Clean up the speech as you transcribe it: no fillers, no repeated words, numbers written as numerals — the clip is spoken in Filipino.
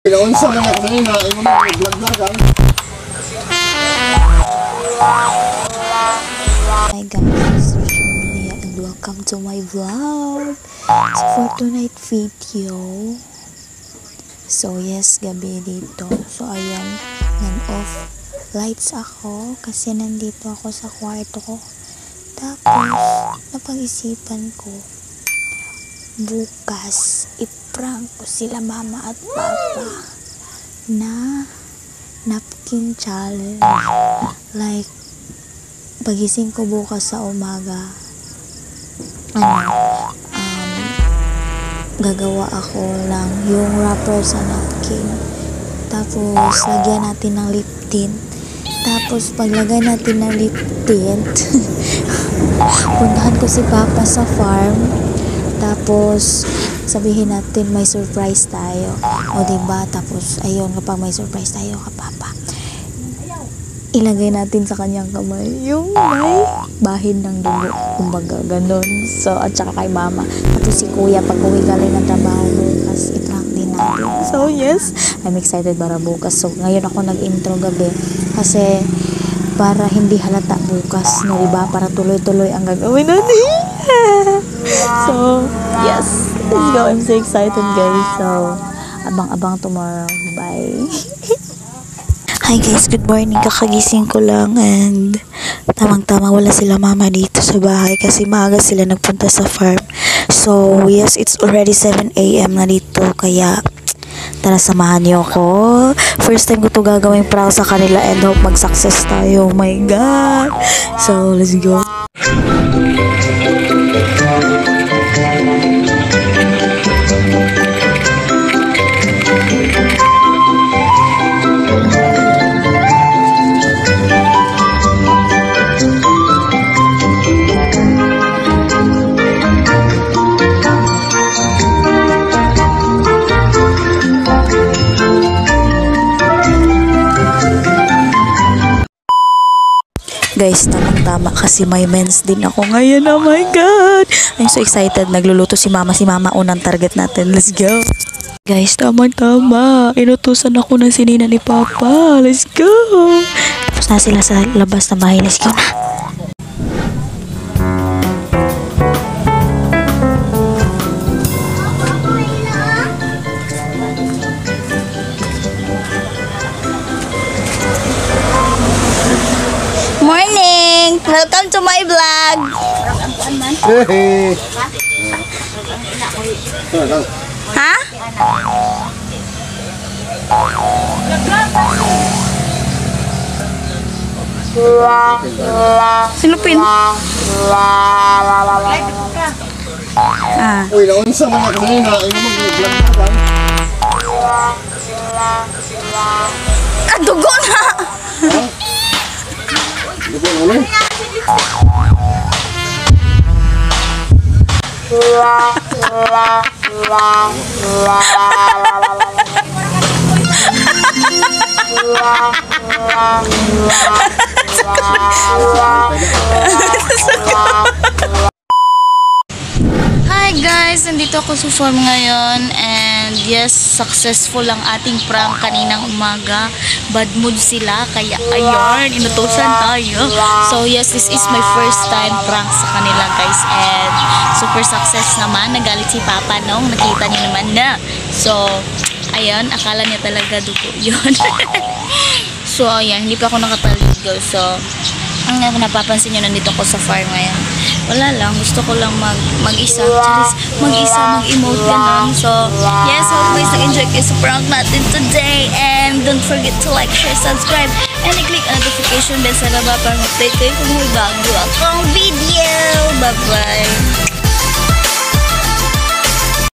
Unsa man ako kanina, imo na vlog na kan. Hi guys, Julia and welcome to my vlog. So for tonight video, so yes, gabi dito. So ayan, nag-off lights ako kasi nandito ako sa kwarto ko. Tapos, napag-isipan ko, bukas, iprank ko sila mama at papa na napkin challenge. Like, pagising ko bukas sa umaga, gagawa ako lang yung wrapper sa napkin. Tapos, lagyan natin ng lip tint. Tapos, paglagay natin ng lip tint, puntahan ko si Papa sa farm. Tapos, sabihin natin may surprise tayo. O diba? Tapos, ayun, kapag may surprise tayo ka Papa, ilagay natin sa kanyang kamay yung may bahin ng dugo. Kumbaga, ganun. So, at saka kay Mama. Tapos si Kuya, pag uwi galing ng trabaho bukas, i-prank din natin. So, yes, I'm excited para bukas. So, ngayon ako nag-intro gabi. Kasi, para hindi halata bukas, no, diba? Para tuloy-tuloy ang gagawin natin. So, yes. Let's go. I'm so excited, guys. So, abang-abang tomorrow. Bye. Hi guys, good morning. Kakagising ko lang and tamang-tama wala sila mama dito sa bahay kasi maaga sila nagpunta sa farm. So, yes, it's already 7 AM na dito kaya tara samahan niyo ako. First time ko to gagawin prank sa kanila and hope mag-success tayo. Oh my God! So, let's go. Guys, tamang-tama kasi may mens din ako ngayon. Oh my God! I'm so excited. Nagluluto si Mama. Si Mama unang target natin. Let's go! Guys, tamang-tama. Inutusan ako ng sinina ni Papa. Let's go! Tapos na sila sa labas na bahay. Let's go na! Morning! Welcome to my vlog! Hey. Ha? Sinupin? Uy, unsa man ako kanina, imo na vlog na kan. Dugo na! Dugo na ulo. Hi guys, nandito ako sa farm ngayon and yes, successful ang ating prank kaninang umaga. Bad mood sila kaya ayun, inutusan tayo. So yes, this is my first time prank sa kanila guys and super success naman. Nagalit si Papa nung nakita niyo naman na. So ayun, akala niya talaga dugo yun. So ayan, hindi pa ako nakataligo. So ang napapansin nyo, nandito ko sa farm ngayon. Wala lang, gusto ko lang mag-isa. Mag-emote ganun. So, yes, hope guys nag-enjoy kayo sa prank natin today. And don't forget to like, share, subscribe, and i-click ang notification bell sa baba para mag-update kayo kung may bago akong video. Bye-bye!